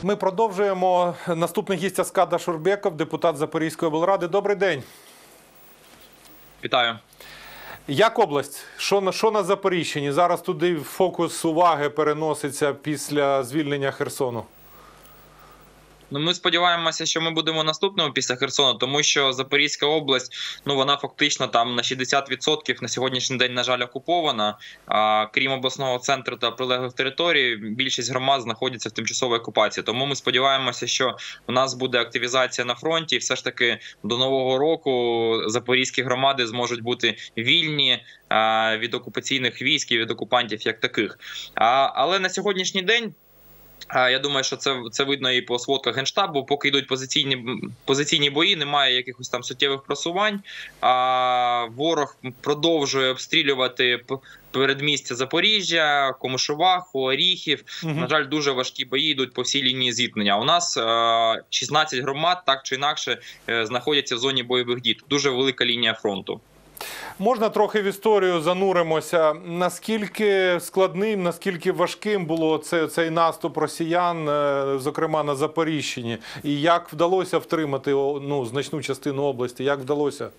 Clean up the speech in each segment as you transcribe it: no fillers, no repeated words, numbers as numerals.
Ми продовжуємо. Наступний гість Аскад Ашурбеков, депутат Запорізької облради. Добрий день. Вітаю. Як область? Що на Запоріжчині? Зараз туди фокус уваги переноситься після звільнення Херсону. Ну, ми сподіваємося, що ми будемо наступними після Херсону, тому що Запорізька область, вона фактично там на 60% на сьогоднішній день, на жаль, окупована. Крім обласного центру та прилеглих територій, більшість громад знаходяться в тимчасовій окупації. Тому ми сподіваємося, що у нас буде активізація на фронті, і все ж таки до Нового року запорізькі громади зможуть бути вільні від окупаційних військ і від окупантів як таких. Але на сьогоднішній день, я думаю, що це видно і по сводках Генштабу, поки йдуть позиційні бої, немає якихось там суттєвих просувань, ворог продовжує обстрілювати передмістя Запоріжжя, Комишуваху, Оріхів. На жаль, дуже важкі бої йдуть по всій лінії зіткнення. У нас 16 громад, так чи інакше, знаходяться в зоні бойових дій. Дуже велика лінія фронту. Можна трохи в історію зануримося. Наскільки складним, наскільки важким було цей наступ росіян, зокрема на Запоріжчині? І як вдалося втримати значну частину області? Як вдалося?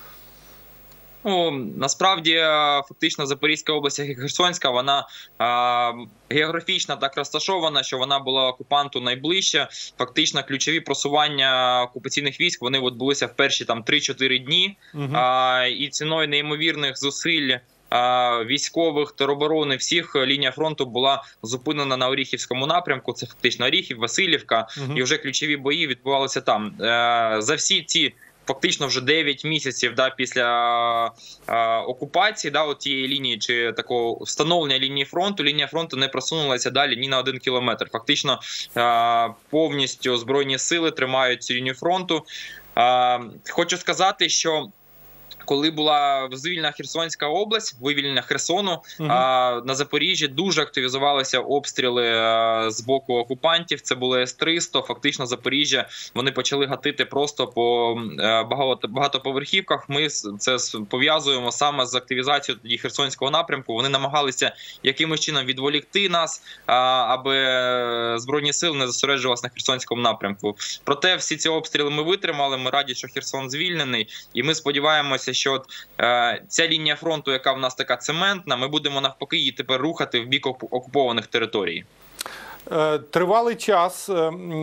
Насправді, фактично, Запорізька область, як і Херсонська, вона географічно так розташована, що вона була окупанту найближче. Фактично, ключові просування окупаційних військ, вони відбулися в перші 3-4 дні. І ціною неймовірних зусиль військових, тероборони, всіх, лінія фронту була зупинена на Оріхівському напрямку. Це фактично Оріхів, Василівка. І вже ключові бої відбувалися там. За всі ці фактично вже 9 місяців після окупації цієї лінії чи такого встановлення лінія фронту не просунулася далі ні на 1 кілометр. Фактично повністю Збройні сили тримають цю лінію фронту. Хочу сказати, що коли була звільнена Херсонська область, вивільнення Херсону, на Запоріжжі дуже активізувалися обстріли з боку окупантів. Це були С-300. Фактично Запоріжжя вони почали гатити просто по багатоповерхівках. Ми це пов'язуємо саме з активізацією тоді Херсонського напрямку. Вони намагалися якимось чином відволікти нас, аби Збройні сили не зосереджувалися на Херсонському напрямку. Проте всі ці обстріли ми витримали. Ми раді, що Херсон звільнений. І ми сподіваємося, що ця лінія фронту, яка в нас така цементна, ми будемо навпаки її тепер рухати в бік окупованих територій. Тривалий час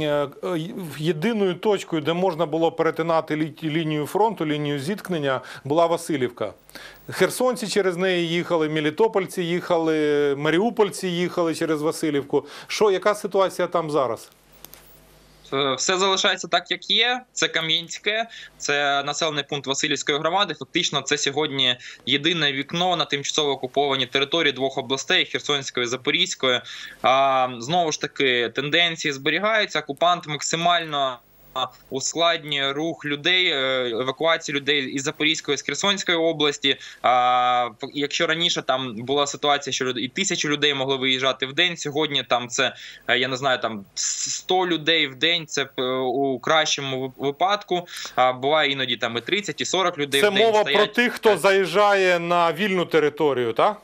єдиною точкою, де можна було перетинати лінію фронту, лінію зіткнення, була Василівка. Херсонці через неї їхали, мелітопольці їхали, маріупольці їхали через Василівку. Яка ситуація там зараз? Все залишається так, як є. Це Кам'янське, це населений пункт Василівської громади. Фактично, це сьогодні єдине вікно на тимчасово окуповані території двох областей – Херсонської і Запорізької. Знову ж таки, тенденції зберігаються. Окупант максимально ускладнює рух людей, евакуацію людей із Запорізької, з Херсонської області. Якщо раніше там була ситуація, що і 1000 людей могли виїжджати в день, сьогодні там це, я не знаю, там 100 людей в день, це у кращому випадку. Буває іноді там і 30, і 40 людей в день. Це мова про тих, хто заїжджає на вільну територію, так?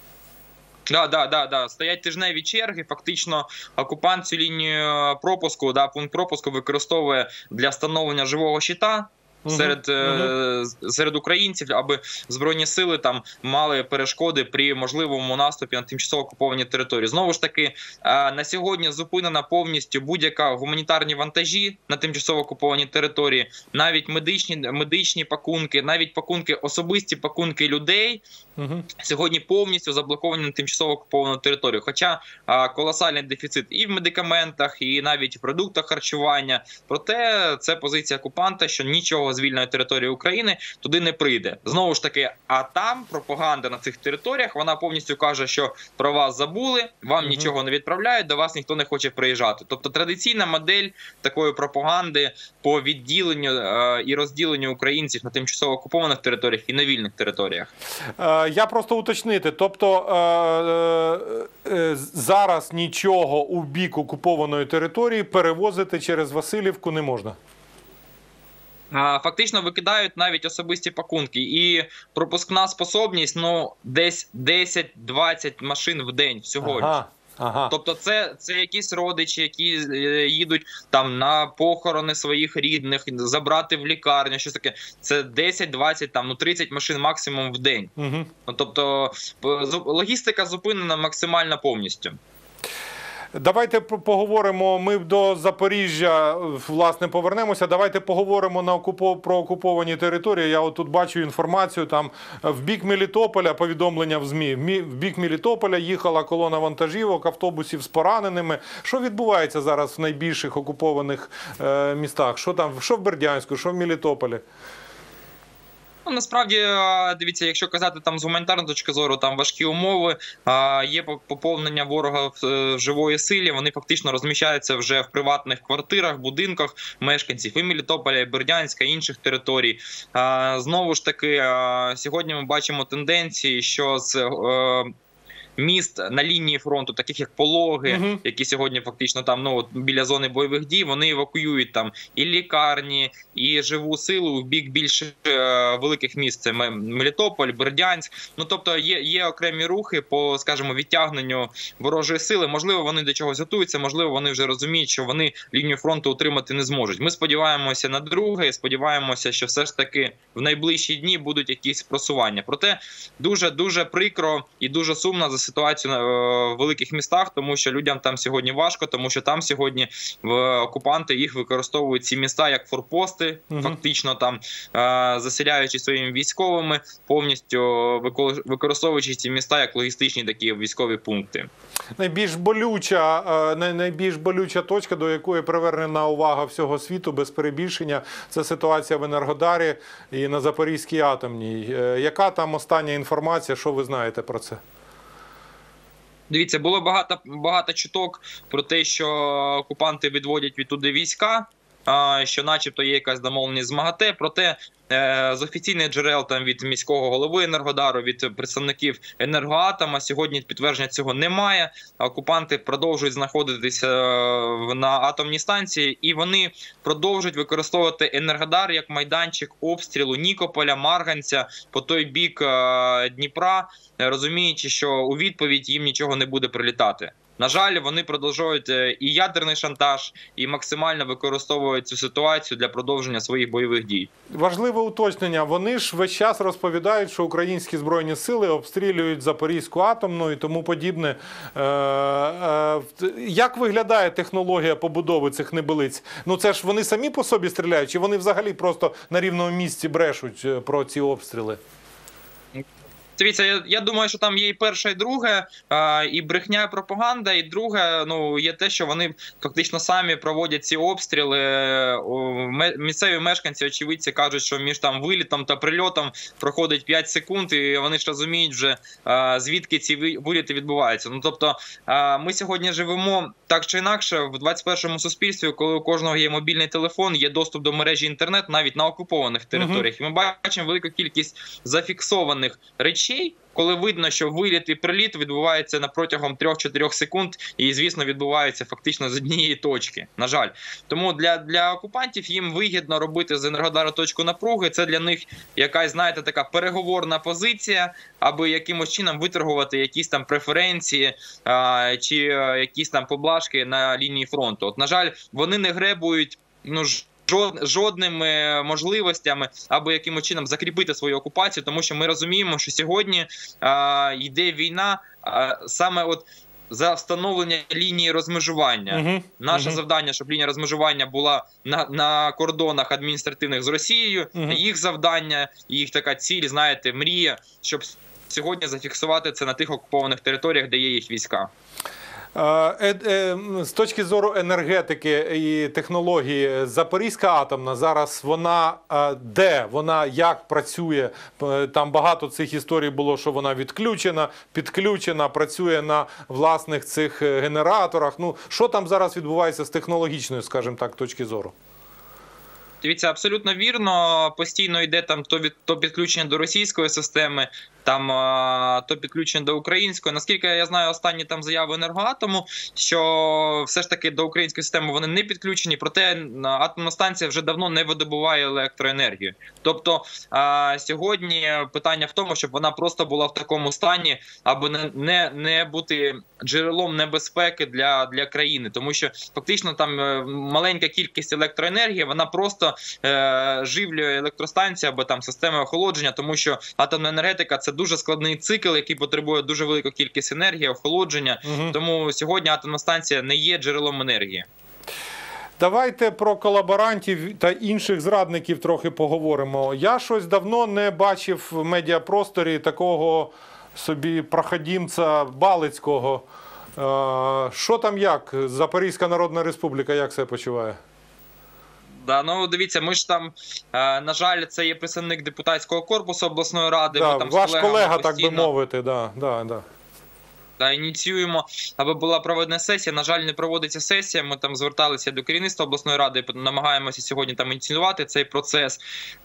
Да. Стоять тижневі черги. Фактично окупант цю лінію пропуску, пункт пропуску використовує для встановлення живого щита серед українців, аби Збройні сили там мали перешкоди при можливому наступі на тимчасово окуповані території. Знову ж таки, на сьогодні зупинена повністю будь-яка гуманітарні вантажі на тимчасово окуповані території, навіть медичні пакунки, навіть особисті пакунки людей сьогодні повністю заблоковані на тимчасово окуповану територію. Хоча колосальний дефіцит і в медикаментах, і навіть в продуктах харчування. Проте це позиція окупанта, що нічого з вільної території України туди не прийде. Знову ж таки, а там пропаганда на цих територіях, вона повністю каже, що про вас забули, вам нічого не відправляють, до вас ніхто не хоче приїжджати. Тобто традиційна модель такої пропаганди по відділенню і розділенню українців на тимчасово окупованих територіях і на вільних територіях. Я просто уточнити, тобто зараз нічого у бік окупованої території перевозити через Василівку не можна? Фактично викидають навіть особисті пакунки. І пропускна способність, десь 10-20 машин в день всього. Ага. Тобто це якісь родичі, які їдуть там на похорони своїх рідних, забрати в лікарню, щось таке. Це 10, 20, там, 30 машин максимум в день. Угу. Тобто логістика зупинена максимально повністю. Давайте поговоримо, ми до Запоріжжя, власне, повернемося. Давайте поговоримо про окуповані території. Я тут бачу інформацію, там в бік Мелітополя, повідомлення в ЗМІ, в бік Мелітополя їхала колона вантажівок, автобусів з пораненими. Що відбувається зараз в найбільших окупованих містах? Що там, що в Бердянську, що в Мелітополі? Ну, насправді, дивіться, якщо казати там з гуманітарної точки зору, там важкі умови, є поповнення ворога в живої силі, вони фактично розміщаються вже в приватних квартирах, будинках мешканців і Мелітополя, і Бердянська, і інших територій. Знову ж таки, сьогодні ми бачимо тенденції, що з міст на лінії фронту, таких як Пологи, які сьогодні фактично там біля зони бойових дій, вони евакуюють там і лікарні, і живу силу в бік більш великих міст. Це Мелітополь, Бердянськ. Ну тобто є окремі рухи по, скажімо, відтягненню ворожої сили. Можливо, вони до чогось готуються, можливо, вони вже розуміють, що вони лінію фронту утримати не зможуть. Ми сподіваємося на друге, сподіваємося, що все ж таки в найближчі дні будуть якісь просування. Проте дуже прикро і дуже сумно за ситуацію в великих містах, тому що людям там сьогодні важко, тому що там сьогодні окупанти їх використовують ці міста як форпости, фактично там заселяючи своїми військовими, повністю використовуючи ці міста як логістичні такі військові пункти. Найбільш болюча точка, до якої привернена увага всього світу, без перебільшення, це ситуація в Енергодарі і на Запорізькій атомній. Яка там остання інформація, що ви знаєте про це? Дивіться, було багато чуток про те, що окупанти відводять відтуди війська, що начебто є якась домовленість з МАГАТЕ, проте з офіційних джерел там від міського голови Енергодару, від представників Енергоатома сьогодні підтвердження цього немає. Окупанти продовжують знаходитися на атомній станції і вони продовжують використовувати Енергодар як майданчик обстрілу Нікополя, Марганця по той бік Дніпра, розуміючи, що у відповідь їм нічого не буде прилітати. На жаль, вони продовжують і ядерний шантаж, і максимально використовують цю ситуацію для продовження своїх бойових дій. Важливе уточнення. Вони ж весь час розповідають, що українські Збройні сили обстрілюють Запорізьку атомну і тому подібне. Як виглядає технологія побудови цих небелиць? Ну це ж вони самі по собі стріляють, чи вони взагалі просто на рівному місці брешуть про ці обстріли? Дивіться, я думаю, що там є і перше, і друге, і брехня, і пропаганда, і друге, є те, що вони фактично самі проводять ці обстріли. Місцеві мешканці, очевидці кажуть, що між там вилітом та прильотом проходить 5 секунд, і вони ж розуміють вже, звідки ці виліти відбуваються. Ну, тобто, ми сьогодні живемо так чи інакше в 21-му суспільстві, коли у кожного є мобільний телефон, є доступ до мережі інтернет навіть на окупованих територіях. І ми бачимо велику кількість зафіксованих речей, коли видно, що виліт і приліт відбувається на протягом 3-4 секунд і, звісно, відбувається фактично з однієї точки, на жаль. Тому для окупантів їм вигідно робити з Енергодара точку напруги. Це для них якась, знаєте, така переговорна позиція, аби якимось чином виторгувати якісь там преференції чи якісь там поблажки на лінії фронту. От, на жаль, вони не гребують, жодними можливостями, аби якимось чином закріпити свою окупацію, тому що ми розуміємо, що сьогодні йде війна саме от за встановлення лінії розмежування. Наше завдання, щоб лінія розмежування була на кордонах адміністративних з Росією, їх завдання, їх така ціль, знаєте, мрія, щоб сьогодні зафіксувати це на тих окупованих територіях, де є їх війська. З точки зору енергетики і технології, Запорізька атомна зараз вона де? Вона як працює? Там багато цих історій було, що вона відключена, підключена, працює на власних цих генераторах. Ну, що там зараз відбувається з технологічної, скажімо так, точки зору? Дивіться, абсолютно вірно. Постійно йде там то підключення до російської системи, там то підключення до української. Наскільки я знаю, останні там заяви Енергоатому, що все ж таки до української системи вони не підключені, проте атомна станція вже давно не видобуває електроенергію. Тобто сьогодні питання в тому, щоб вона просто була в такому стані, аби не бути джерелом небезпеки для країни. Тому що фактично там маленька кількість електроенергії, вона просто живлює електростанцію або там системи охолодження, тому що атомна енергетика – це дуже складний цикл, який потребує дуже велику кількість енергії, охолодження. Тому сьогодні атомна станція не є джерелом енергії. Давайте про колаборантів та інших зрадників трохи поговоримо. Я щось давно не бачив в медіапросторі такого собі проходімця Балицького. Що там як? Запорізька Народна Республіка як себе почуває? Да, ну дивіться, ми ж там, на жаль, це є представник депутатського корпусу обласної ради. Да, ми там ваш з колега, постійно, так би мовити, да. Ініціюємо, аби була проведена сесія. На жаль, не проводиться сесія. Ми там зверталися до керівництва обласної ради, намагаємося сьогодні там ініціювати цей процес.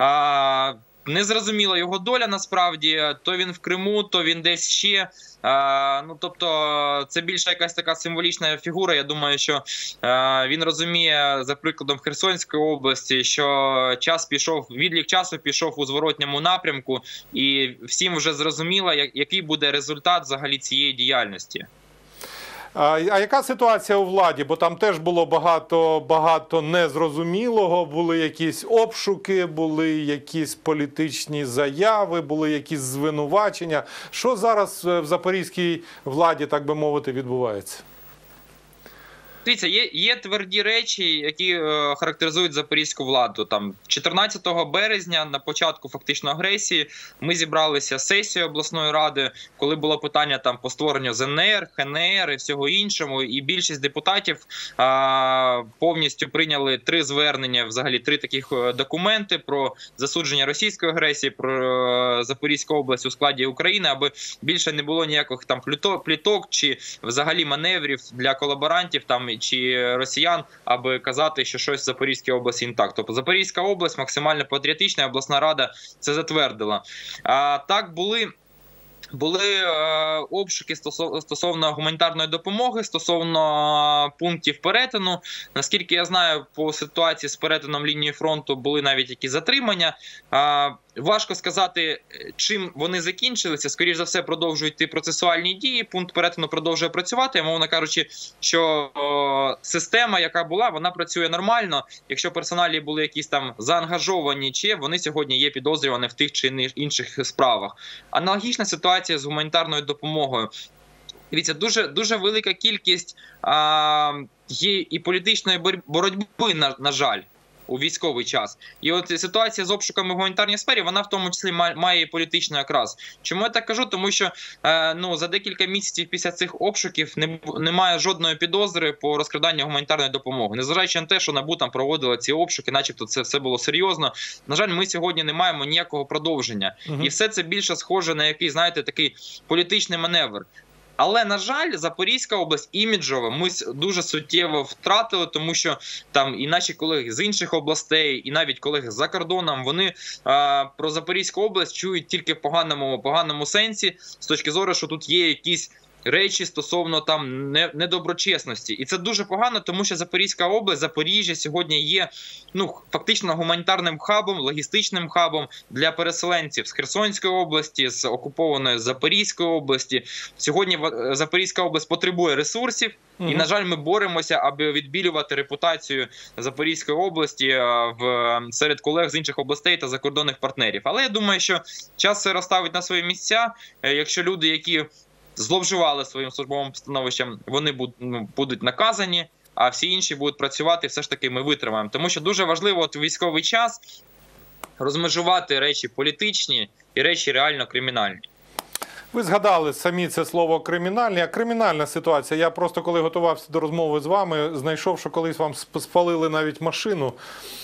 Незрозуміла його доля насправді, то він в Криму, то він десь ще. Ну, тобто, це більше якась така символічна фігура. Я думаю, що він розуміє, за прикладом Херсонської області, що відлік часу пішов у зворотньому напрямку, і всім вже зрозуміло, який буде результат взагалі цієї діяльності. А яка ситуація у владі? Бо там теж було багато незрозумілого, були якісь обшуки, були якісь політичні заяви, були якісь звинувачення. Що зараз в запорізькій владі, так би мовити, відбувається? Дивіться, є тверді речі, які характеризують запорізьку владу. Там 14 березня, на початку фактично агресії, ми зібралися сесію обласної ради, коли було питання там по створенню ЗНР, ХНР і всього іншому. І більшість депутатів повністю прийняли 3 звернення, взагалі 3 таких документи про засудження російської агресії, про Запорізьку область у складі України, аби більше не було ніяких там пліток чи взагалі маневрів для колаборантів там чи росіян, аби казати, що щось в Запорізькій області не так. Тобто Запорізька область максимально патріотична, обласна рада це затвердила. Так, були обшуки стосовно гуманітарної допомоги, стосовно пунктів перетину. Наскільки я знаю, по ситуації з перетином лінії фронту були навіть якісь затримання. Важко сказати, чим вони закінчилися. Скоріше за все, продовжують йти процесуальні дії. Пункт перетину продовжує працювати. Мовно кажучи, що система, яка була, вона працює нормально. Якщо персоналі були якісь там заангажовані, чи вони сьогодні є підозрювані в тих чи інших справах. Аналогічна ситуація з гуманітарною допомогою. Дивіться, дуже велика кількість є і політичної боротьби, на жаль, у військовий час. І от ситуація з обшуками в гуманітарній сфері, вона в тому числі має політичний окрас. Чому я так кажу? Тому що за декілька місяців після цих обшуків немає жодної підозри по розкраданню гуманітарної допомоги. Незважаючи на те, що НАБУ там проводила ці обшуки, начебто це все було серйозно. На жаль, ми сьогодні не маємо ніякого продовження. І все це більше схоже на якийсь, знаєте, такий політичний маневр. Але, на жаль, Запорізька область іміджово ми дуже суттєво втратили, тому що там і наші колеги з інших областей, і навіть колеги за кордоном, вони про Запорізьку область чують тільки в поганому сенсі, з точки зору, що тут є якісь речі стосовно там недоброчесності. І це дуже погано, тому що Запорізька область, Запоріжжя сьогодні є фактично гуманітарним хабом, логістичним хабом для переселенців з Херсонської області, з окупованої Запорізької області. Сьогодні Запорізька область потребує ресурсів, і, на жаль, ми боремося, аби відбілювати репутацію Запорізької області серед колег з інших областей та закордонних партнерів. Але я думаю, що час все розставить на свої місця, якщо люди, які зловживали своїм службовим становищем, вони будуть наказані, а всі інші будуть працювати, все ж таки ми витримаємо. Тому що дуже важливо у військовий час розмежувати речі політичні і речі реально кримінальні. Ви згадали самі це слово «кримінальні», а кримінальна ситуація. Я просто, коли готувався до розмови з вами, знайшов, що колись вам спалили навіть машину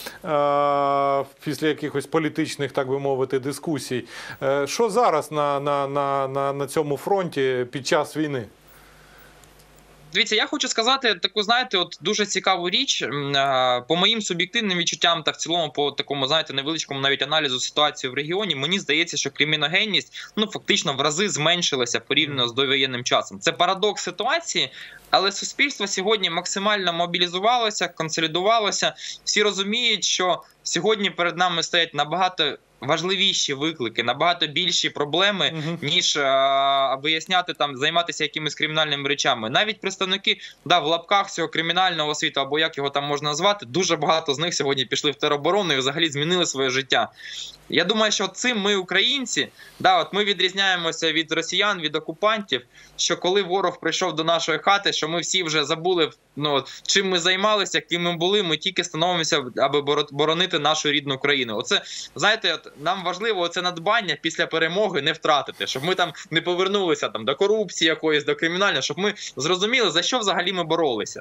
після якихось політичних, так би мовити, дискусій. Що зараз на цьому фронті під час війни? Дивіться, я хочу сказати таку, знаєте, от дуже цікаву річ. По моїм суб'єктивним відчуттям та в цілому по такому, знаєте, невеличкому навіть аналізу ситуації в регіоні, мені здається, що криміногенність, фактично в рази зменшилася порівняно з довоєнним часом. Це парадокс ситуації, але суспільство сьогодні максимально мобілізувалося, консолідувалося. Всі розуміють, що сьогодні перед нами стоять набагато важливіші виклики, набагато більші проблеми, ніж виясняти там, займатися якимись кримінальними речами. Навіть представники, в лапках цього кримінального світу, або як його там можна назвати, дуже багато з них сьогодні пішли в тероборону і взагалі змінили своє життя. Я думаю, що цим ми, українці, от ми відрізняємося від росіян, від окупантів, що коли ворог прийшов до нашої хати, що ми всі вже забули, чим ми займалися, ким ми були, ми тільки становимося, аби боронити нашу рідну країну. Оце, знаєте, нам важливо це надбання після перемоги не втратити, щоб ми там не повернулися до корупції якоїсь, до кримінальної, щоб ми зрозуміли, за що взагалі ми боролися.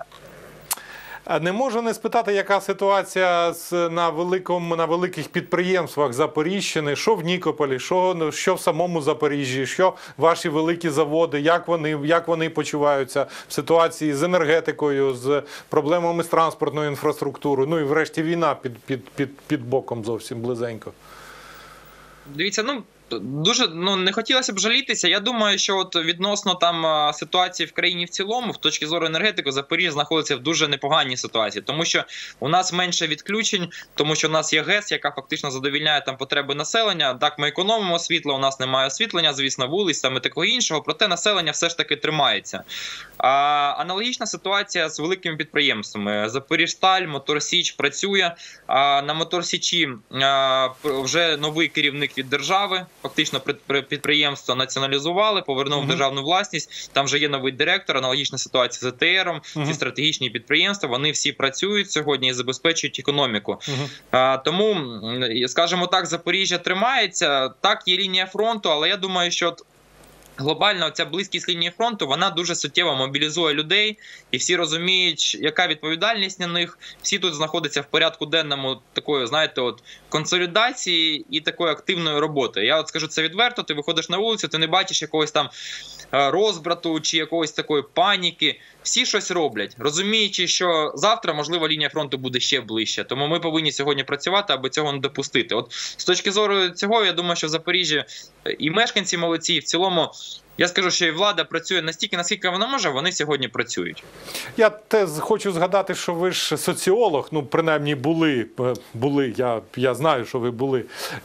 Не можу не спитати, яка ситуація на великих підприємствах Запоріжщини, що в Нікополі, що в самому Запоріжжі, що ваші великі заводи, як вони почуваються в ситуації з енергетикою, з проблемами з транспортною інфраструктурою, і врешті війна під боком зовсім близенько. Дивіться, дуже не хотілося б жалітися. Я думаю, що от відносно там ситуації в країні в цілому, в точки зору енергетики, Запоріжжя знаходиться в дуже непоганій ситуації, тому що у нас менше відключень, тому що у нас є ГЕС, яка фактично задовільняє там потреби населення. Так, ми економимо світло, у нас немає освітлення, звісно, вулиць, саме такого іншого, проте населення все ж таки тримається. Аналогічна ситуація з великими підприємствами. Запоріжсталь, Моторсіч працює. На Моторсічі вже новий керівник від держави. Фактично підприємство націоналізували, повернув державну власність. Там вже є новий директор, аналогічна ситуація з ЕТРом, ці стратегічні підприємства, вони всі працюють сьогодні і забезпечують економіку. Тому, скажімо так, Запоріжжя тримається. Так, є лінія фронту, але я думаю, що глобально ця близькість лінії фронту, вона дуже суттєво мобілізує людей, і всі розуміють, яка відповідальність на них. Всі тут знаходяться в порядку денному такої, знаєте, консолідації і такої активної роботи. Я скажу це відверто, ти виходиш на вулицю, ти не бачиш якогось там розбрату чи якоїсь такої паніки. Всі щось роблять, розуміючи, що завтра, можливо, лінія фронту буде ще ближче. Тому ми повинні сьогодні працювати, аби цього не допустити. От з точки зору цього, я думаю, що в Запоріжжі і мешканці молодці, і в цілому, я скажу, що і влада працює настільки, наскільки вона може, вони сьогодні працюють. Я хочу згадати, що ви ж соціолог, принаймні були, я знаю, що ви були.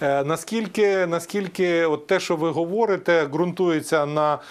Наскільки от те, що ви говорите, ґрунтується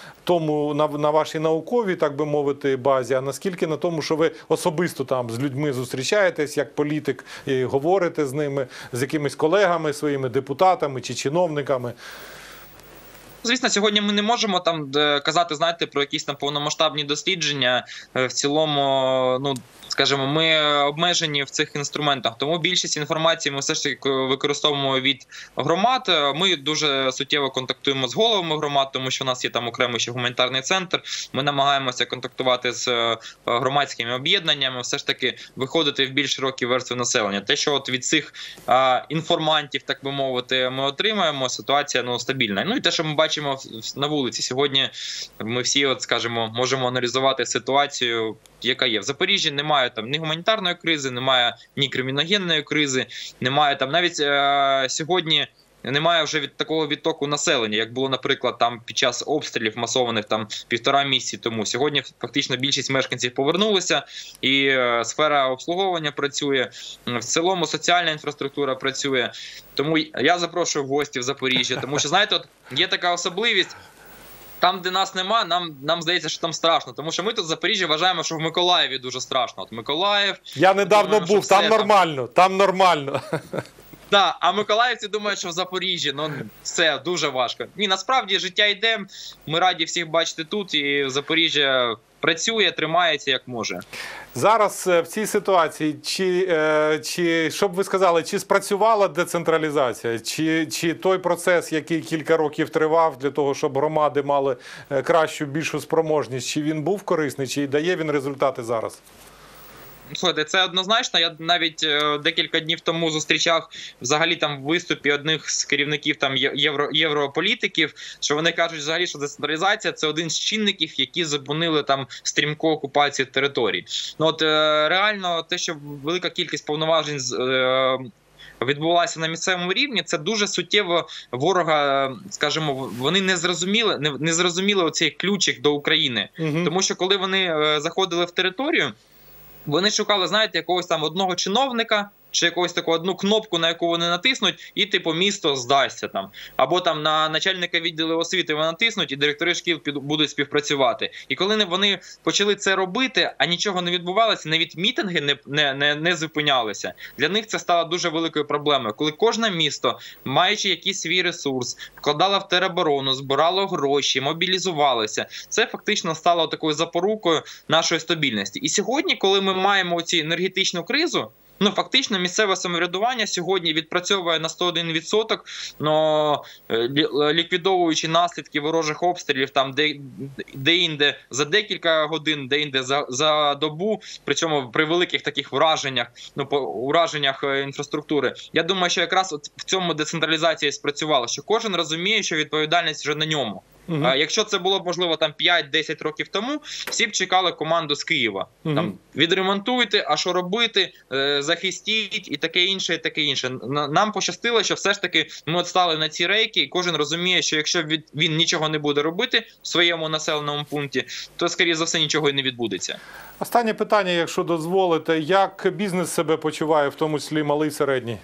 на вашій науковій, так би мовити, базі, а наскільки на тому, що ви особисто там з людьми зустрічаєтесь, як політик, і говорите з ними, з якимись колегами, своїми депутатами чи чиновниками? Звісно, сьогодні ми не можемо там казати, знаєте, про якісь там повномасштабні дослідження. В цілому, скажімо, ми обмежені в цих інструментах. Тому більшість інформації ми все ж таки використовуємо від громад. Ми дуже суттєво контактуємо з головами громад, тому що у нас є там окремий ще гуманітарний центр. Ми намагаємося контактувати з громадськими об'єднаннями, все ж таки виходити в більш широкі верстви населення. Те, що от від цих інформантів, так би мовити, ми отримаємо, ситуація стабільна. І те, що ми бачимо на вулиці. Сьогодні ми всі, скажімо, можемо аналізувати ситуацію, яка є. В Запоріжжі немає там ні гуманітарної кризи, немає ні криміногенної кризи, немає там навіть сьогодні немає вже такого відтоку населення, як було, наприклад, там під час обстрілів масованих там 1,5 місяці тому. Сьогодні фактично більшість мешканців повернулися, і сфера обслуговування працює, в цілому соціальна інфраструктура працює. Тому я запрошую в гості в Запоріжжя, тому що, знаєте, є така особливість. Там, де нас нема, нам здається, що там страшно. Тому що ми тут в Запоріжжі вважаємо, що в Миколаєві дуже страшно. От Миколаїв... Я недавно був, там нормально. Так, а миколаївці думають, що в Запоріжжі, все, дуже важко. Ні, насправді життя йде, ми раді всіх бачити тут, і Запоріжжя працює, тримається як може. Зараз в цій ситуації, що б ви сказали, чи спрацювала децентралізація, чи той процес, який кілька років тривав для того, щоб громади мали кращу, більшу спроможність, чи він був корисний, чи дає він результати зараз? Слухайте, це однозначно. Я навіть декілька днів тому зустрічав взагалі там в виступі одних з керівників там європолітиків, що вони кажуть взагалі, що децентралізація – це один з чинників, які зупинили там стрімку окупацію територій. Ну от реально те, що велика кількість повноважень відбувалася на місцевому рівні, це дуже суттєво ворога, скажімо, вони не зрозуміли оцей ключик до України. Тому що коли вони заходили в територію, вони шукали, знаєте, якогось там одного чиновника, чи якусь таку одну кнопку, на яку вони натиснуть, і типу місто здасться там. Або там на начальника відділу освіти вони натиснуть, і директори шкіл будуть співпрацювати. І коли вони почали це робити, а нічого не відбувалося, навіть мітинги не зупинялися, для них це стало дуже великою проблемою. Коли кожне місто, маючи якийсь свій ресурс, вкладало в тероборону, збирало гроші, мобілізувалося, це фактично стало такою запорукою нашої стабільності. І сьогодні, коли ми маємо цю енергетичну кризу, ну, фактично, місцеве самоврядування сьогодні відпрацьовує на 101%, но ліквідовуючи наслідки ворожих обстрілів там де-інде за декілька годин, де-інде за добу, причому при великих таких враженнях, ну, ураженнях інфраструктури. Я думаю, що якраз от в цьому децентралізація спрацювала, що кожен розуміє, що відповідальність вже на ньому. Якщо це було б, можливо, там 5-10 років тому, всі б чекали команду з Києва. Там, відремонтуйте, а що робити, захистіть і таке інше, і таке інше. Нам пощастило, що все ж таки ми от стали на ці рейки, і кожен розуміє, що якщо він нічого не буде робити в своєму населеному пункті, то, скоріше за все, нічого і не відбудеться. Останнє питання, якщо дозволите. Як бізнес себе почуває, в тому числі малий і середній?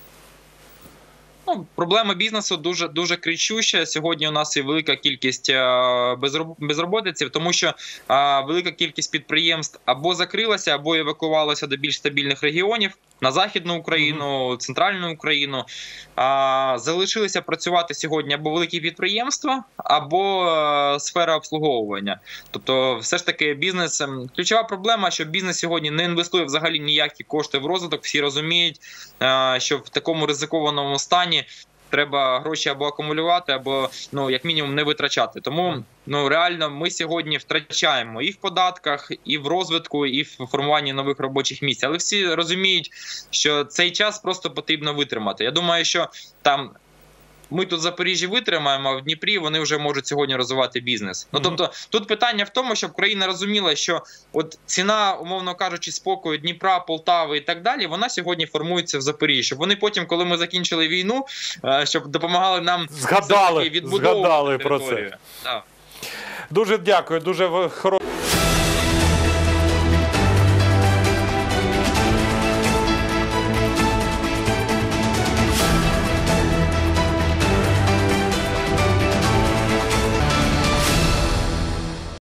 Ну, проблема бізнесу дуже кричуща. Сьогодні у нас є велика кількість безробітців, тому що велика кількість підприємств або закрилася, або евакуювалася до більш стабільних регіонів, на Західну Україну, Центральну Україну. Залишилися працювати сьогодні або великі підприємства, або сфера обслуговування. Тобто, все ж таки, бізнес... Ключова проблема, що бізнес сьогодні не інвестує взагалі ніякі кошти в розвиток. Всі розуміють, що в такому ризикованому стані треба гроші або акумулювати, або, ну, як мінімум, не витрачати. Тому, ну, реально, ми сьогодні втрачаємо і в податках, і в розвитку, і в формуванні нових робочих місць. Але всі розуміють, що цей час просто потрібно витримати. Я думаю, що там ми тут в Запоріжжі витримаємо, а в Дніпрі вони вже можуть сьогодні розвивати бізнес. Ну, тобто, тут питання в тому, щоб країна розуміла, що от ціна, умовно кажучи, спокою Дніпра, Полтави і так далі, вона сьогодні формується в Запоріжжі. Щоб вони потім, коли ми закінчили війну, щоб допомагали нам відбудовувати про це. Дуже дякую, дуже хороше.